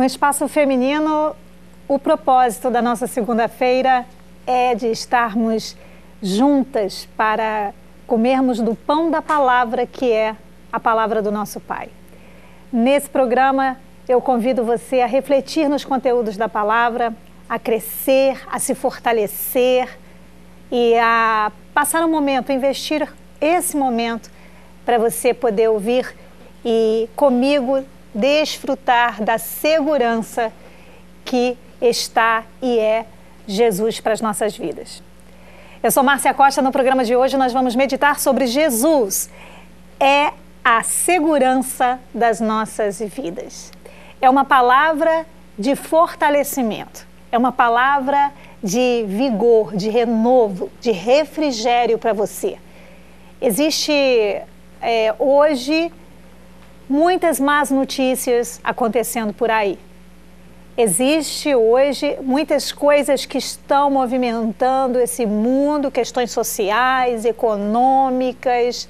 Espaço Feminino, o propósito da nossa segunda-feira é de estarmos juntas para comermos do pão da palavra, que é a palavra do nosso Pai. Nesse programa, eu convido você a refletir nos conteúdos da palavra, a crescer, a se fortalecer e a passar um momento, investir esse momento para você poder ouvir e comigo desfrutar da segurança que está e é Jesus para as nossas vidas. Eu sou Márcia Costa. No programa de hoje nós vamos meditar sobre Jesus. É a segurança das nossas vidas. É uma palavra de fortalecimento, é uma palavra de vigor, de renovo, de refrigério para você. Existe hoje muitas más notícias acontecendo por aí. Existe hoje muitas coisas que estão movimentando esse mundo, questões sociais, econômicas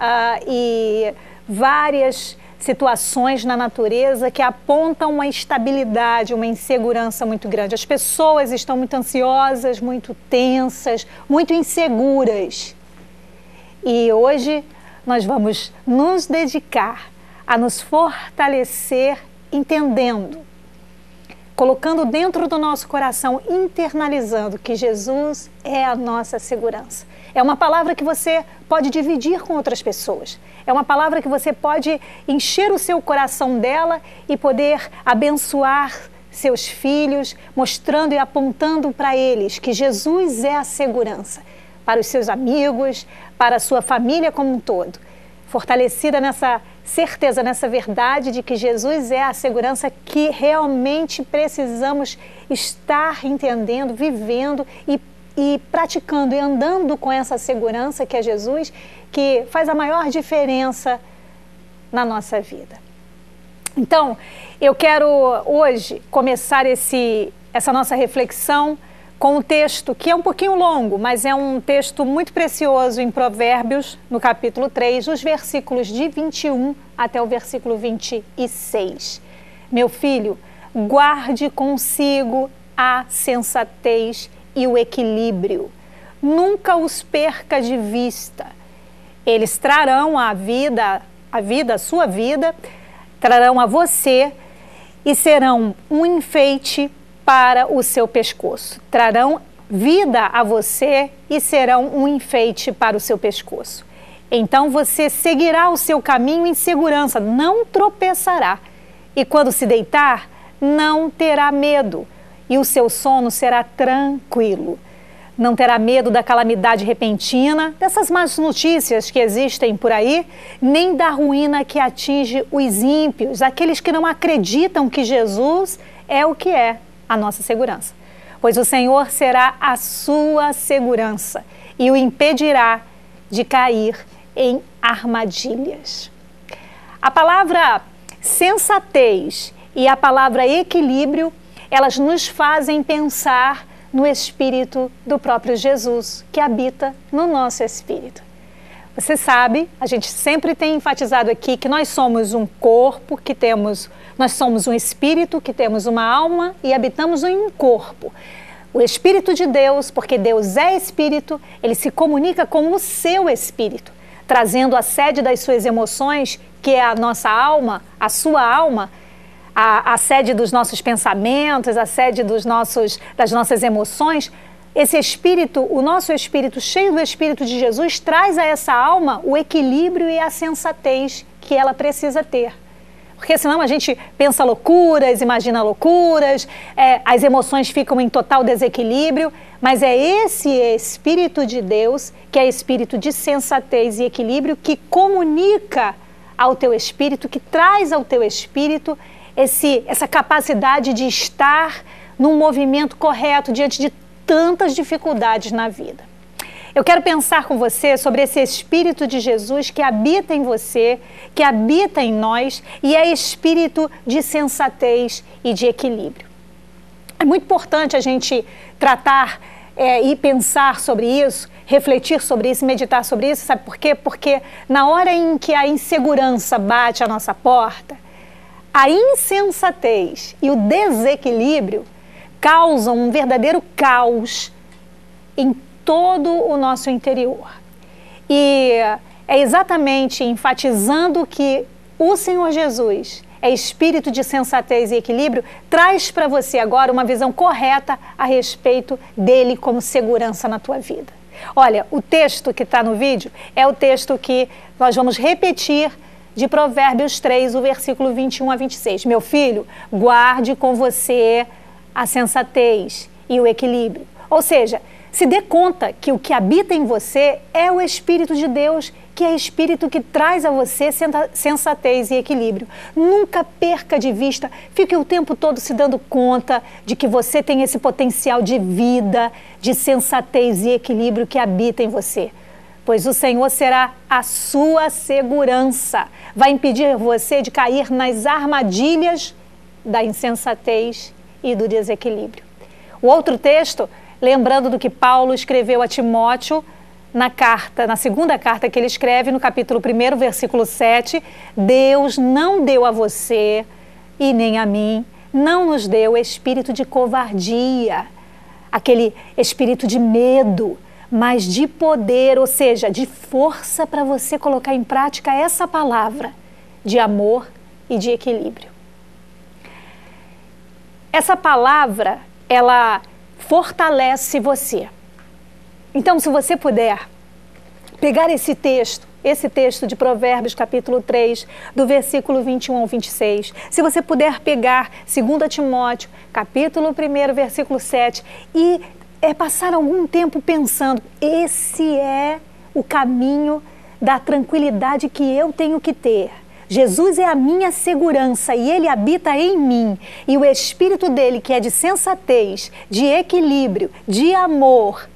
e várias situações na natureza que apontam uma instabilidade, uma insegurança muito grande. As pessoas estão muito ansiosas, muito tensas, muito inseguras. E hoje nós vamos nos dedicar a nos fortalecer entendendo, colocando dentro do nosso coração, internalizando que Jesus é a nossa segurança. É uma palavra que você pode dividir com outras pessoas. É uma palavra que você pode encher o seu coração dela e poder abençoar seus filhos, mostrando e apontando para eles que Jesus é a segurança, para os seus amigos, para a sua família como um todo. Fortalecida nessa certeza, nessa verdade de que Jesus é a segurança que realmente precisamos estar entendendo, vivendo e praticando e andando com essa segurança que é Jesus, que faz a maior diferença na nossa vida. Então, eu quero hoje começar essa nossa reflexão com um texto que é um pouquinho longo, mas é um texto muito precioso em Provérbios, no capítulo 3, os versículos de 21 até o versículo 26. Meu filho, guarde consigo a sensatez e o equilíbrio. Nunca os perca de vista. Eles trarão a sua vida, trarão a você e serão um enfeite para o seu pescoço. Trarão vida a você e serão um enfeite para o seu pescoço. Então você seguirá o seu caminho em segurança, não tropeçará. E quando se deitar, não terá medo, e o seu sono será tranquilo. Não terá medo da calamidade repentina, dessas más notícias que existem por aí, nem da ruína que atinge os ímpios, aqueles que não acreditam que Jesus é o que é a nossa segurança. Pois o Senhor será a sua segurança e o impedirá de cair em armadilhas. A palavra sensatez e a palavra equilíbrio, elas nos fazem pensar no Espírito do próprio Jesus, que habita no nosso espírito. Você sabe, a gente sempre tem enfatizado aqui que nós somos um corpo, nós somos um espírito, que temos uma alma e habitamos em um corpo. O Espírito de Deus, porque Deus é espírito, ele se comunica com o seu espírito, trazendo a sede das suas emoções, que é a nossa alma, a sua alma, a sede dos nossos pensamentos, a sede das nossas emoções. Esse espírito, o nosso espírito, cheio do Espírito de Jesus, traz a essa alma o equilíbrio e a sensatez que ela precisa ter. Porque senão a gente pensa loucuras, imagina loucuras, as emoções ficam em total desequilíbrio, mas é esse Espírito de Deus, que é espírito de sensatez e equilíbrio, que comunica ao teu espírito, que traz ao teu espírito essa capacidade de estar num movimento correto diante de tantas dificuldades na vida. Eu quero pensar com você sobre esse Espírito de Jesus que habita em você, que habita em nós e é espírito de sensatez e de equilíbrio. É muito importante a gente tratar e pensar sobre isso, refletir sobre isso, meditar sobre isso. Sabe por quê? Porque na hora em que a insegurança bate à nossa porta, a insensatez e o desequilíbrio causam um verdadeiro caos em todo o nosso interior. E é exatamente enfatizando que o Senhor Jesus é espírito de sensatez e equilíbrio, traz para você agora uma visão correta a respeito dele como segurança na tua vida. Olha, o texto que está no vídeo é o texto que nós vamos repetir de Provérbios 3, o versículo 21 a 26. Meu filho, guarde com você a sensatez e o equilíbrio. Ou seja, se dê conta que o que habita em você é o Espírito de Deus, que é Espírito que traz a você sensatez e equilíbrio. Nunca perca de vista, fique o tempo todo se dando conta de que você tem esse potencial de vida, de sensatez e equilíbrio que habita em você. Pois o Senhor será a sua segurança, vai impedir você de cair nas armadilhas da insensatez e do desequilíbrio. O outro texto, lembrando do que Paulo escreveu a Timóteo, na segunda carta que ele escreve, no capítulo 1, versículo 7, Deus não deu a você e nem a mim, não nos deu espírito de covardia, aquele espírito de medo, mas de poder, ou seja, de força para você colocar em prática essa palavra de amor e de equilíbrio. Essa palavra, ela fortalece você. Então, se você puder pegar esse texto de Provérbios, capítulo 3, do versículo 21 ao 26, se você puder pegar 2 Timóteo, capítulo 1, versículo 7, e passar algum tempo pensando, esse é o caminho da tranquilidade que eu tenho que ter. Jesus é a minha segurança e Ele habita em mim. E o Espírito dele, que é de sensatez, de equilíbrio, de amor,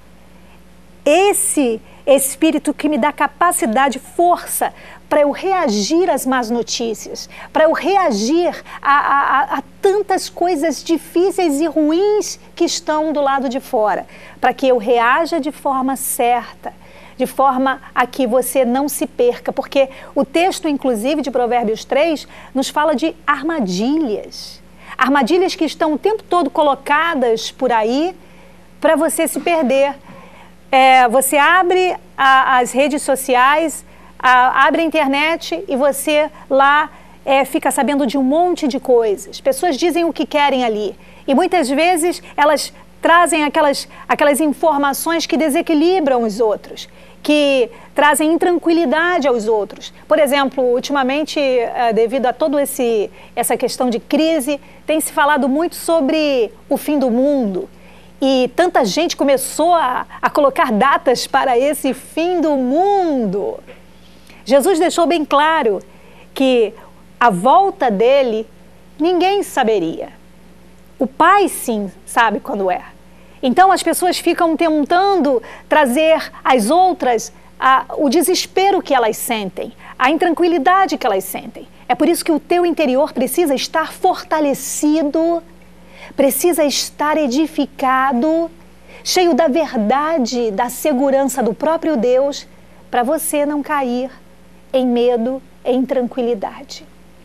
esse Espírito que me dá capacidade, força para eu reagir às más notícias, para eu reagir a tantas coisas difíceis e ruins que estão do lado de fora, para que eu reaja de forma certa, de forma a que você não se perca, porque o texto, inclusive, de Provérbios 3, nos fala de armadilhas. Armadilhas que estão o tempo todo colocadas por aí para você se perder. Você abre as redes sociais, abre a internet e você lá fica sabendo de um monte de coisas. Pessoas dizem o que querem ali e muitas vezes elas trazem aquelas informações que desequilibram os outros, que trazem intranquilidade aos outros. Por exemplo, ultimamente, devido a toda essa questão de crise, tem se falado muito sobre o fim do mundo. E tanta gente começou a colocar datas para esse fim do mundo. Jesus deixou bem claro que a volta dele ninguém saberia. O Pai, sim, sabe quando é. Então as pessoas ficam tentando trazer às outras o desespero que elas sentem, a intranquilidade que elas sentem. É por isso que o teu interior precisa estar fortalecido, precisa estar edificado, cheio da verdade, da segurança do próprio Deus, para você não cair em medo, em tranquilidade.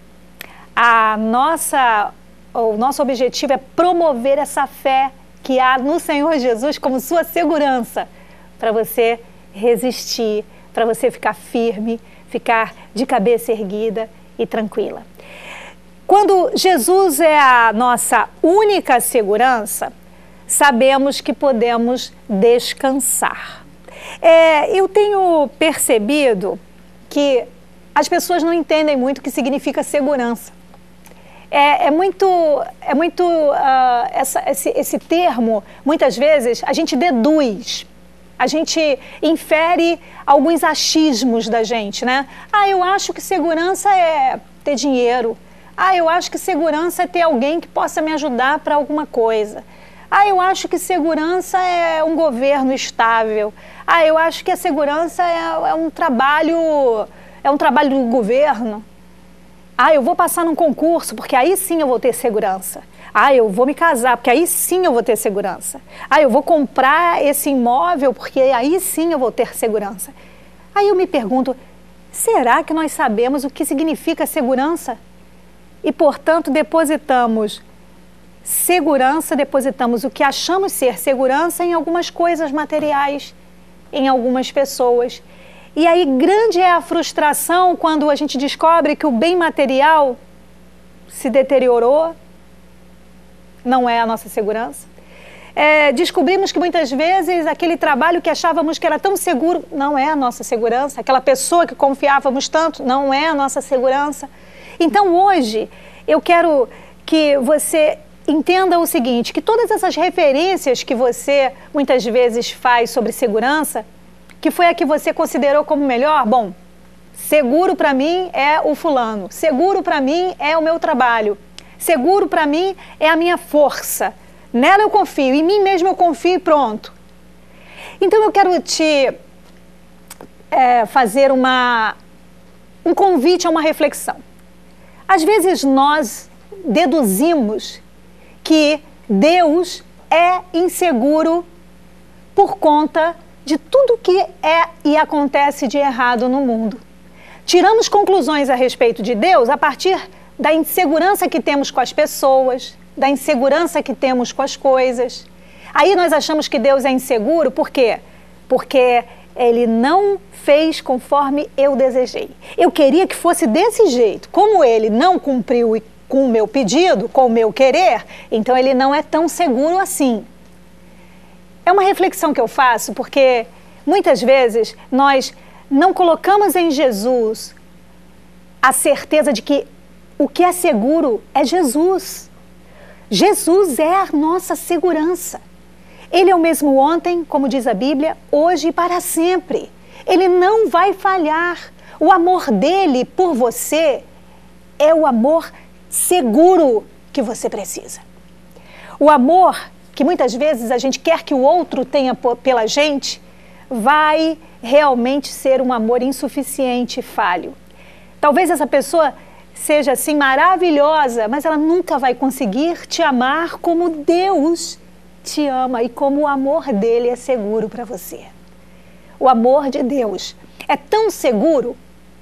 O nosso objetivo é promover essa fé que há no Senhor Jesus como sua segurança, para você resistir, para você ficar firme, ficar de cabeça erguida e tranquila. Quando Jesus é a nossa única segurança, sabemos que podemos descansar. Eu tenho percebido que as pessoas não entendem muito o que significa segurança. Esse termo, muitas vezes, a gente deduz, a gente infere alguns achismos da gente, né? Eu acho que segurança é ter dinheiro. Eu acho que segurança é ter alguém que possa me ajudar para alguma coisa. Eu acho que segurança é um governo estável. Eu acho que a segurança é um trabalho do governo. Eu vou passar num concurso, porque aí sim eu vou ter segurança. Eu vou me casar, porque aí sim eu vou ter segurança. Eu vou comprar esse imóvel, porque aí sim eu vou ter segurança. Aí eu me pergunto, será que nós sabemos o que significa segurança? e, portanto, depositamos segurança, depositamos o que achamos ser segurança em algumas coisas materiais, em algumas pessoas. E aí grande é a frustração quando a gente descobre que o bem material se deteriorou, não é a nossa segurança. Descobrimos que muitas vezes aquele trabalho que achávamos que era tão seguro não é a nossa segurança, aquela pessoa que confiávamos tanto não é a nossa segurança. Então hoje eu quero que você entenda o seguinte, que todas essas referências que você muitas vezes faz sobre segurança, que foi a que você considerou como melhor, bom, seguro para mim é o fulano, seguro para mim é o meu trabalho, seguro para mim é a minha força, nela eu confio, em mim mesmo eu confio e pronto. Então eu quero te fazer um convite a uma reflexão. Às vezes nós deduzimos que Deus é inseguro por conta de tudo que é e acontece de errado no mundo. Tiramos conclusões a respeito de Deus a partir da insegurança que temos com as pessoas, da insegurança que temos com as coisas. Aí nós achamos que Deus é inseguro, por quê? Porque Ele não fez conforme eu desejei. Eu queria que fosse desse jeito. Como Ele não cumpriu com o meu pedido, com o meu querer, então Ele não é tão seguro assim. É uma reflexão que eu faço porque muitas vezes nós não colocamos em Jesus a certeza de que o que é seguro é Jesus. Jesus é a nossa segurança. Ele é o mesmo ontem, como diz a Bíblia, hoje e para sempre. Ele não vai falhar. O amor dele por você é o amor seguro que você precisa. O amor que muitas vezes a gente quer que o outro tenha pela gente, vai realmente ser um amor insuficiente e falho. Talvez essa pessoa seja assim maravilhosa, mas ela nunca vai conseguir te amar como Deus te ama e como o amor dele é seguro para você. O amor de Deus é tão seguro,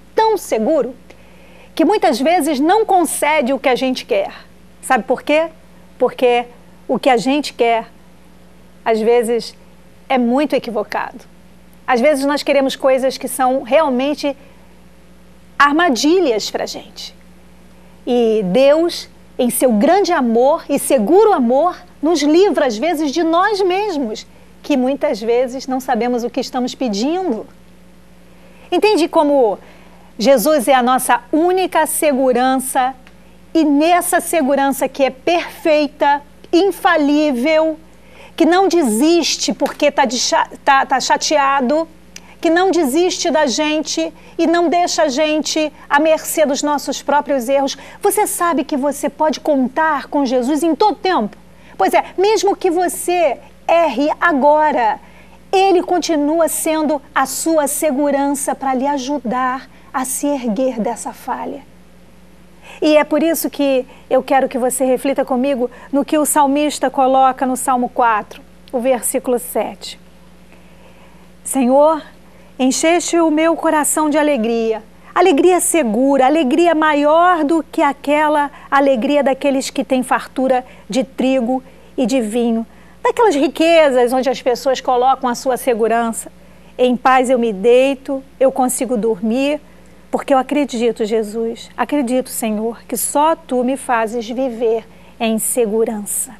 que muitas vezes não concede o que a gente quer. Sabe por quê? Porque o que a gente quer, às vezes, é muito equivocado. Às vezes nós queremos coisas que são realmente armadilhas para a gente. E Deus, em seu grande amor e seguro amor, nos livra, às vezes, de nós mesmos, que muitas vezes não sabemos o que estamos pedindo. Entende como Jesus é a nossa única segurança, e nessa segurança que é perfeita, infalível, que não desiste porque tá chateado, que não desiste da gente e não deixa a gente à mercê dos nossos próprios erros. Você sabe que você pode contar com Jesus em todo tempo? Pois é, mesmo que você erre agora, Ele continua sendo a sua segurança para lhe ajudar a se erguer dessa falha. E é por isso que eu quero que você reflita comigo no que o salmista coloca no Salmo 4, o versículo 7. Senhor, encheste o meu coração de alegria, alegria segura, alegria maior do que aquela alegria daqueles que têm fartura de trigo e de vinho, daquelas riquezas onde as pessoas colocam a sua segurança. Em paz eu me deito, eu consigo dormir, porque eu acredito, Jesus, acredito, Senhor, que só Tu me fazes viver em segurança.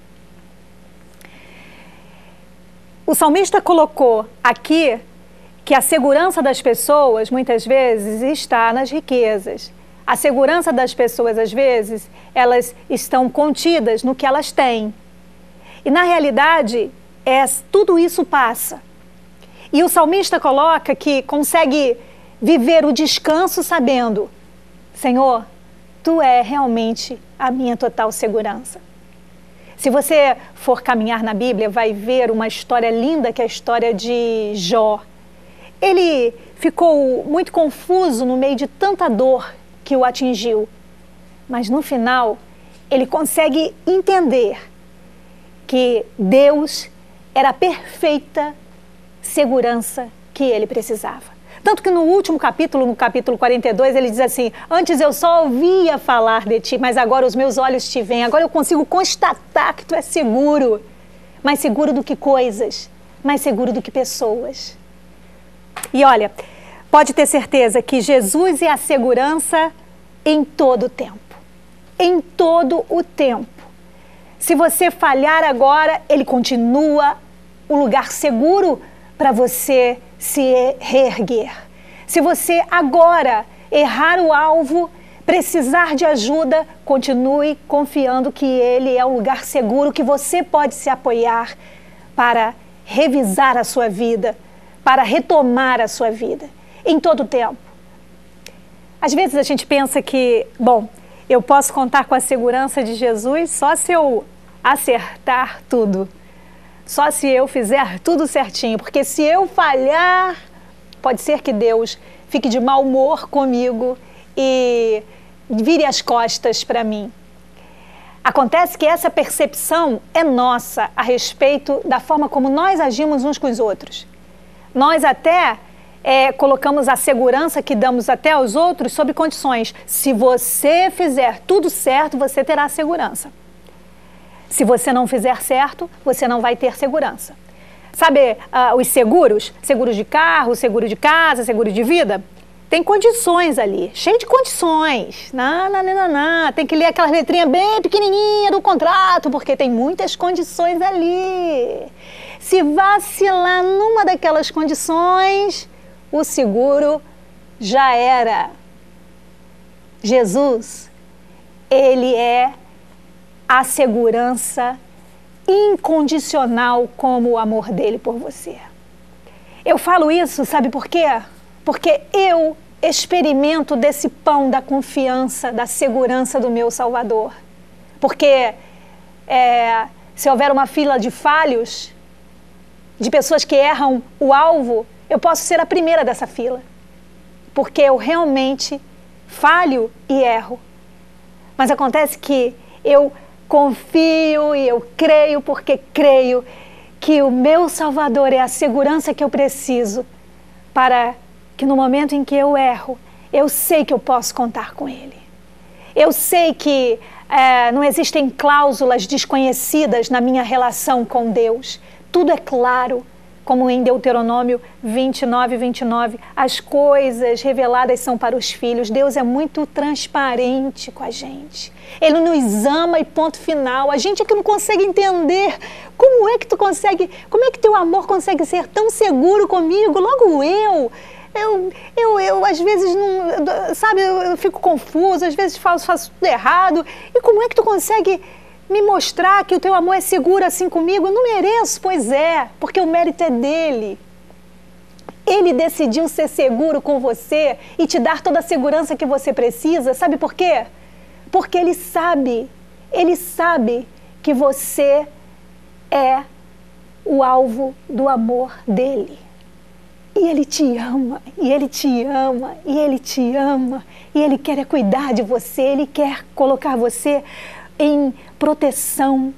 O salmista colocou aqui que a segurança das pessoas, muitas vezes, está nas riquezas. A segurança das pessoas, às vezes, elas estão contidas no que elas têm. E, na realidade, tudo isso passa. E o salmista coloca que consegue viver o descanso sabendo, Senhor, Tu é realmente a minha total segurança. Se você for caminhar na Bíblia, vai ver uma história linda, que é a história de Jó. Ele ficou muito confuso no meio de tanta dor que o atingiu. Mas no final, ele consegue entender que Deus era a perfeita segurança que ele precisava. Tanto que no último capítulo, no capítulo 42, ele diz assim: antes eu só ouvia falar de ti, mas agora os meus olhos te veem. Agora eu consigo constatar que tu és seguro. Mais seguro do que coisas, mais seguro do que pessoas. E olha, pode ter certeza que Jesus é a segurança em todo o tempo. Em todo o tempo. Se você falhar agora, ele continua o lugar seguro para você se reerguer. Se você agora errar o alvo, precisar de ajuda, continue confiando que ele é o lugar seguro que você pode se apoiar para revisar a sua vida, para retomar a sua vida, em todo o tempo. Às vezes a gente pensa que, bom, eu posso contar com a segurança de Jesus só se eu acertar tudo, só se eu fizer tudo certinho, porque se eu falhar, pode ser que Deus fique de mau humor comigo e vire as costas para mim. Acontece que essa percepção é nossa a respeito da forma como nós agimos uns com os outros. Nós até colocamos a segurança que damos até aos outros sob condições. Se você fizer tudo certo, você terá segurança. Se você não fizer certo, você não vai ter segurança. Sabe os seguros? Seguro de carro, seguro de casa, seguro de vida? Tem condições ali, cheio de condições. Não. Tem que ler aquelas letrinhas bem pequenininhas do contrato, porque tem muitas condições ali. Se vacilar numa daquelas condições, o seguro já era. Jesus, ele é a segurança incondicional como o amor dele por você. Eu falo isso, sabe por quê? Porque eu experimento desse pão da confiança, da segurança do meu Salvador. Porque se houver uma fila de falhos, de pessoas que erram o alvo, eu posso ser a primeira dessa fila. Porque eu realmente falho e erro. Mas acontece que eu confio e eu creio porque creio que o meu Salvador é a segurança que eu preciso para que no momento em que eu erro, eu sei que eu posso contar com Ele. Eu sei que não existem cláusulas desconhecidas na minha relação com Deus. Tudo é claro, como em Deuteronômio 29, as coisas reveladas são para os filhos. Deus é muito transparente com a gente. Ele nos ama e ponto final. A gente é que não consegue entender como é que teu amor consegue ser tão seguro comigo, logo eu às vezes não, sabe, eu fico confusa, às vezes faço tudo errado. E como é que tu consegue me mostrar que o teu amor é seguro assim comigo? Eu não mereço. Pois é, porque o mérito é dele. Ele decidiu ser seguro com você e te dar toda a segurança que você precisa. Sabe por quê? Porque ele sabe que você é o alvo do amor dele. E ele te ama, e ele te ama, e ele te ama, e ele quer cuidar de você, ele quer colocar você em proteção.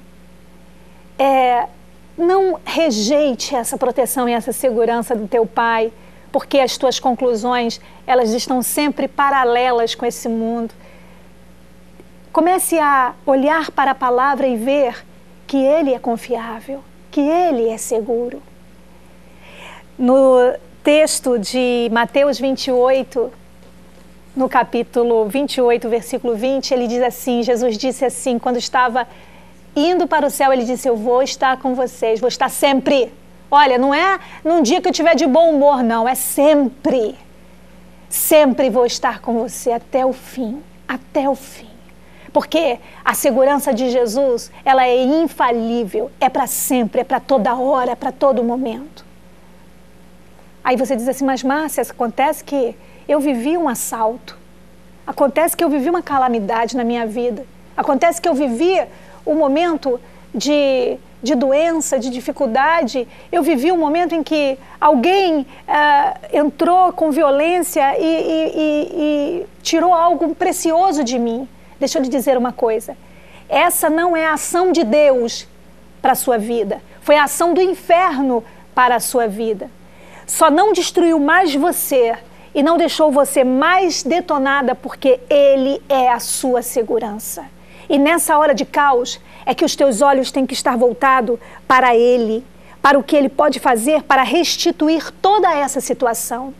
Não rejeite essa proteção e essa segurança do teu Pai, porque as tuas conclusões, elas estão sempre paralelas com esse mundo. Comece a olhar para a palavra e ver que Ele é confiável, que Ele é seguro. No texto de Mateus 28, no capítulo 28, versículo 20, ele diz assim, Jesus disse assim, quando estava indo para o céu, ele disse: eu vou estar com vocês, vou estar sempre. Olha, não é num dia que eu estiver de bom humor, não, é sempre. Sempre vou estar com você até o fim, até o fim. Porque a segurança de Jesus, ela é infalível, é para sempre, é para toda hora, é para todo momento. Aí você diz assim, mas Márcia, acontece que eu vivi um assalto, acontece que eu vivi uma calamidade na minha vida, acontece que eu vivi um momento de doença, de dificuldade, eu vivi um momento em que alguém entrou com violência e tirou algo precioso de mim. Deixa eu lhe dizer uma coisa, essa não é a ação de Deus para a sua vida, foi a ação do inferno para a sua vida. só não destruiu mais você e não deixou você mais detonada porque Ele é a sua segurança. E nessa hora de caos é que os teus olhos têm que estar voltados para Ele, para o que Ele pode fazer para restituir toda essa situação.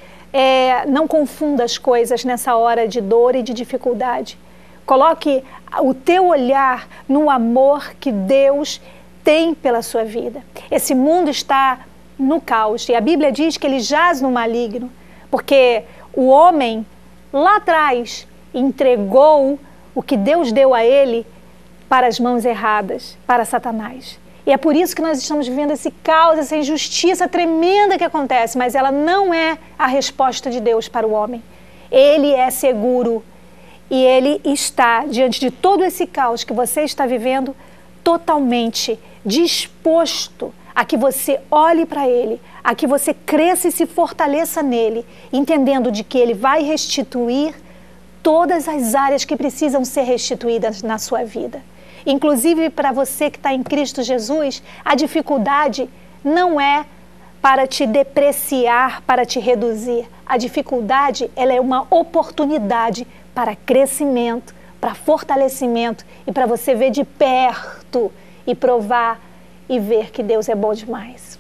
Não confunda as coisas nessa hora de dor e de dificuldade. Coloque o teu olhar no amor que Deus tem pela sua vida. Esse mundo está no caos e a Bíblia diz que ele jaz no maligno, porque o homem lá atrás entregou o que Deus deu a ele para as mãos erradas, para Satanás. E é por isso que nós estamos vivendo esse caos, essa injustiça tremenda que acontece, mas ela não é a resposta de Deus para o homem. Ele é seguro e Ele está, diante de todo esse caos que você está vivendo, totalmente disposto a que você olhe para Ele, a que você cresça e se fortaleça nele, entendendo de que Ele vai restituir todas as áreas que precisam ser restituídas na sua vida. Inclusive para você que está em Cristo Jesus, a dificuldade não é para te depreciar, para te reduzir. A dificuldade, ela é uma oportunidade para crescimento, para fortalecimento e para você ver de perto e provar e ver que Deus é bom demais.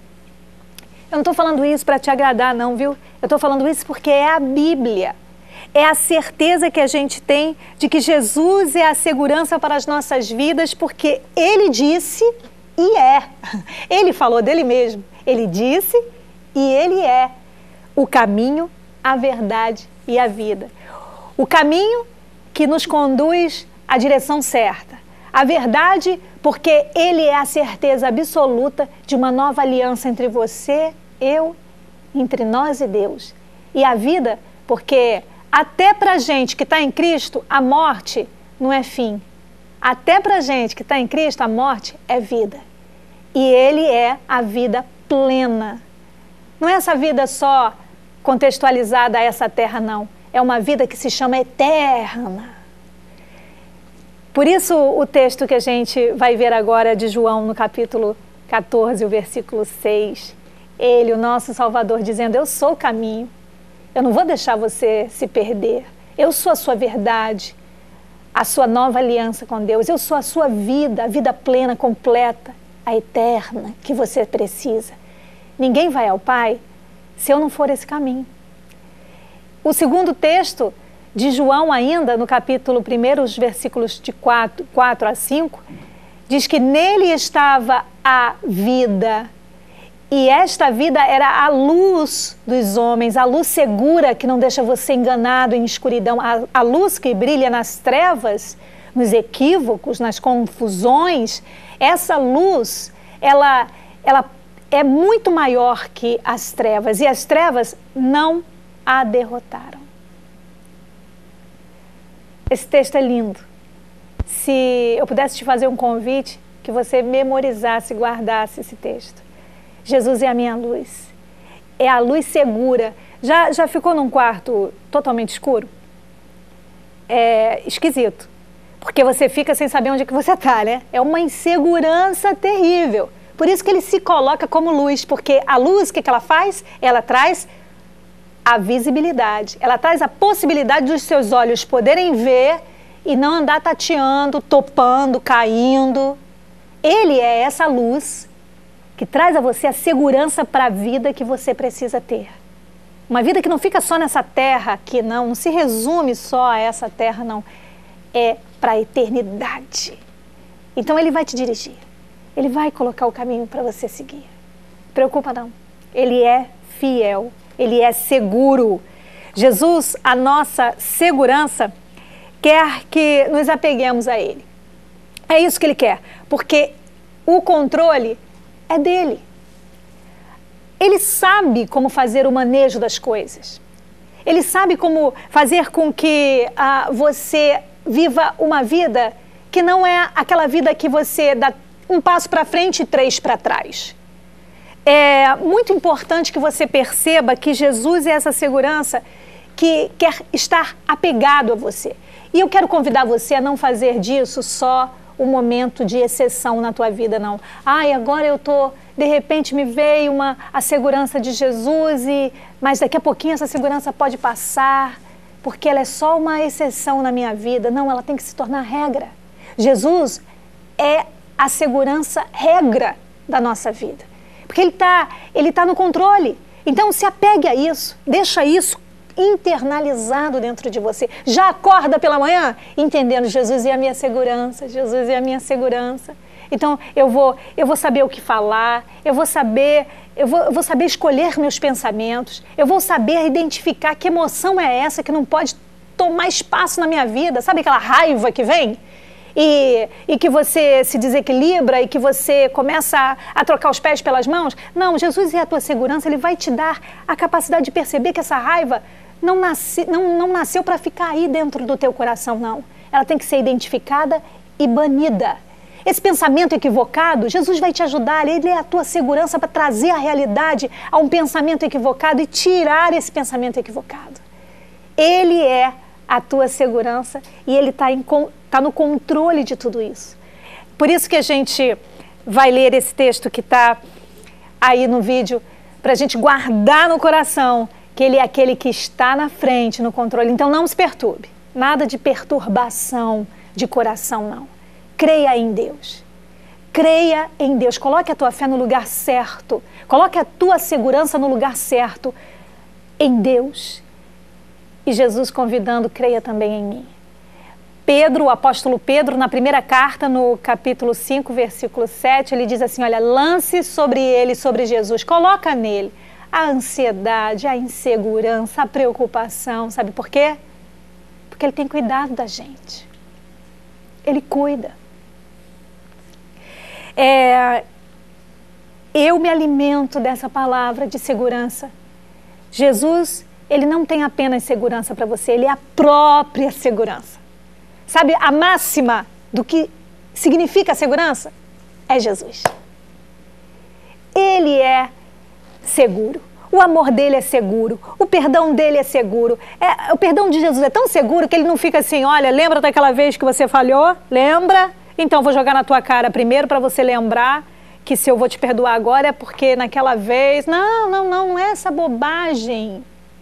Eu não estou falando isso para te agradar não, viu? Eu estou falando isso porque é a Bíblia. É a certeza que a gente tem de que Jesus é a segurança para as nossas vidas, porque Ele disse e é. Ele falou dele mesmo. Ele disse e Ele é o caminho, a verdade e a vida. O caminho que nos conduz à direção certa. A verdade, porque Ele é a certeza absoluta de uma nova aliança entre você, eu, entre nós e Deus. E a vida, porque até para a gente que está em Cristo, a morte não é fim. Até para a gente que está em Cristo, a morte é vida. E Ele é a vida plena. Não é essa vida só contextualizada a essa terra, não. É uma vida que se chama eterna. Por isso, o texto que a gente vai ver agora de João, no capítulo 14, o versículo 6, Ele, o nosso Salvador, dizendo: eu sou o caminho. Eu não vou deixar você se perder. Eu sou a sua verdade, a sua nova aliança com Deus. Eu sou a sua vida, a vida plena, completa, a eterna que você precisa. Ninguém vai ao Pai se eu não for esse caminho. O segundo texto de João ainda, no capítulo 1, os versículos de 4 a 5, diz que nele estava a vida. E esta vida era a luz dos homens, a luz segura que não deixa você enganado em escuridão, a luz que brilha nas trevas, nos equívocos, nas confusões. Essa luz, ela é muito maior que as trevas, e as trevas não a derrotaram. Esse texto é lindo. Se eu pudesse te fazer um convite, que você memorizasse, guardasse esse texto. Jesus é a minha luz, é a luz segura. Já ficou num quarto totalmente escuro? É esquisito, porque você fica sem saber onde é que você está, né? É uma insegurança terrível. Por isso que ele se coloca como luz, porque a luz, o que ela faz? Ela traz a visibilidade, ela traz a possibilidade dos seus olhos poderem ver e não andar tateando, topando, caindo. Ele é essa luz que traz a você a segurança para a vida que você precisa ter. Uma vida que não fica só nessa terra aqui, não se resume só a essa terra, não. É para a eternidade. Então Ele vai te dirigir. Ele vai colocar o caminho para você seguir. Não preocupa não. Ele é fiel. Ele é seguro. Jesus, a nossa segurança, quer que nos apeguemos a Ele. É isso que Ele quer. Porque o controle é dele. Ele sabe como fazer o manejo das coisas. Ele sabe como fazer com que você viva uma vida que não é aquela vida que você dá um passo para frente e 3 para trás. É muito importante que você perceba que Jesus é essa segurança que quer estar apegado a você. E eu quero convidar você a não fazer disso só um momento de exceção na tua vida, não. Agora eu estou de repente me veio a segurança de Jesus, mas daqui a pouquinho essa segurança pode passar, porque ela é só uma exceção na minha vida. Não, ela tem que se tornar regra. Jesus é a segurança regra da nossa vida, porque Ele tá no controle. Então se apegue a isso, deixa isso internalizado dentro de você. Já acorda pela manhã entendendo: Jesus é a minha segurança, Jesus é a minha segurança. Então eu vou saber o que falar, eu vou saber escolher meus pensamentos, eu vou saber identificar que emoção é essa que não pode tomar espaço na minha vida. Sabe aquela raiva que vem? E que você se desequilibra e que você começa a trocar os pés pelas mãos? Não, Jesus é a tua segurança, Ele vai te dar a capacidade de perceber que essa raiva não nasceu para ficar aí dentro do teu coração, não. Ela tem que ser identificada e banida. Esse pensamento equivocado, Jesus vai te ajudar, Ele é a tua segurança para trazer a realidade a um pensamento equivocado e tirar esse pensamento equivocado. Ele é a tua segurança e Ele está no controle de tudo isso. Por isso que a gente vai ler esse texto que está aí no vídeo, para a gente guardar no coração que Ele é aquele que está na frente, no controle. Então não se perturbe, nada de perturbação de coração, não. Creia em Deus. Creia em Deus. Coloque a tua fé no lugar certo. Coloque a tua segurança no lugar certo. Em Deus. E Jesus convidando: creia também em mim. Pedro, o apóstolo Pedro, na primeira carta, no capítulo 5, versículo 7, ele diz assim: olha, lance sobre ele, sobre Jesus. Coloca nele a ansiedade, a insegurança, a preocupação. Sabe por quê? Porque Ele tem cuidado da gente. Ele cuida. Eu me alimento dessa palavra de segurança. Jesus, Ele não tem apenas segurança para você, Ele é a própria segurança. Sabe a máxima do que significa segurança? É Jesus. Ele é seguro. O amor dele é seguro. O perdão dele é seguro. O perdão de Jesus é tão seguro que ele não fica assim: olha, lembra daquela vez que você falhou? Lembra? Então vou jogar na tua cara primeiro para você lembrar que se eu vou te perdoar agora é porque naquela vez... Não é essa bobagem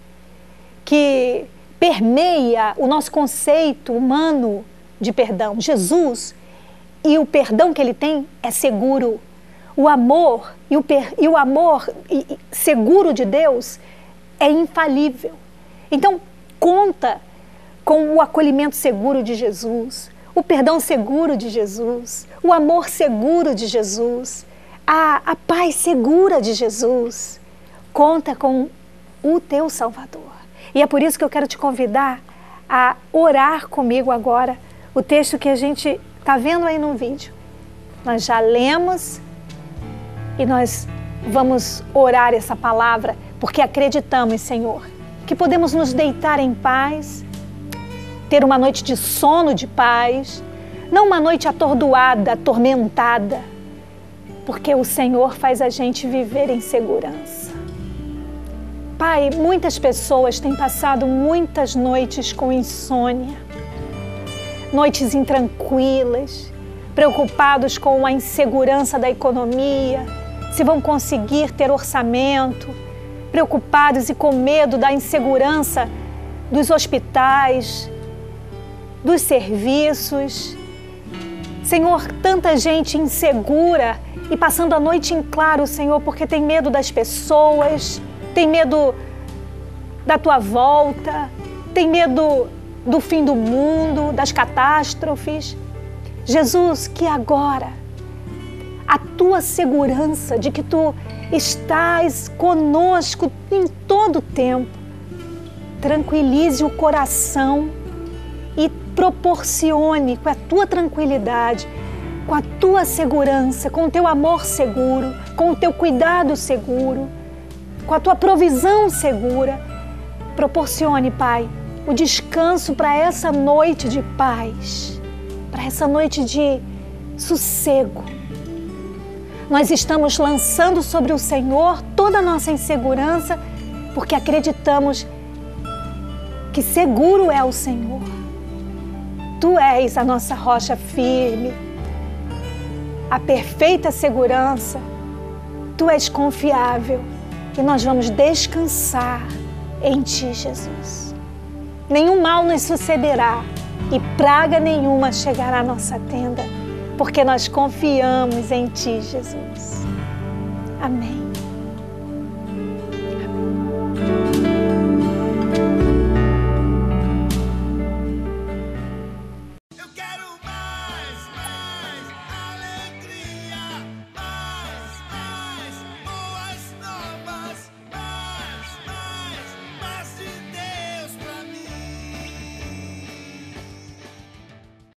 que permeia o nosso conceito humano de perdão. Jesus e o perdão que Ele tem é seguro. O amor e o amor seguro de Deus é infalível. Então, conta com o acolhimento seguro de Jesus, o perdão seguro de Jesus, o amor seguro de Jesus, a paz segura de Jesus. Conta com o teu Salvador. E é por isso que eu quero te convidar a orar comigo agora o texto que a gente está vendo aí no vídeo. Nós já lemos e nós vamos orar essa palavra porque acreditamos, Senhor, que podemos nos deitar em paz, ter uma noite de sono de paz, não uma noite atordoada, atormentada, porque o Senhor faz a gente viver em segurança. Pai, muitas pessoas têm passado muitas noites com insônia, noites intranquilas, preocupados com a insegurança da economia, se vão conseguir ter orçamento, preocupados e com medo da insegurança dos hospitais, dos serviços. Senhor, tanta gente insegura e passando a noite em claro, Senhor, porque tem medo das pessoas, tem medo da tua volta, tem medo do fim do mundo, das catástrofes. Jesus, que agora a tua segurança de que tu estás conosco em todo o tempo tranquilize o coração e proporcione com a tua tranquilidade, com a tua segurança, com o teu amor seguro, com o teu cuidado seguro, com a tua provisão segura. Proporcione, Pai, o descanso para essa noite de paz, para essa noite de sossego. Nós estamos lançando sobre o Senhor toda a nossa insegurança, porque acreditamos que seguro é o Senhor. Tu és a nossa rocha firme, a perfeita segurança Tu és confiável e nós vamos descansar em Ti, Jesus. Nenhum mal nos sucederá e praga nenhuma chegará à nossa tenda, porque nós confiamos em Ti, Jesus. Amém.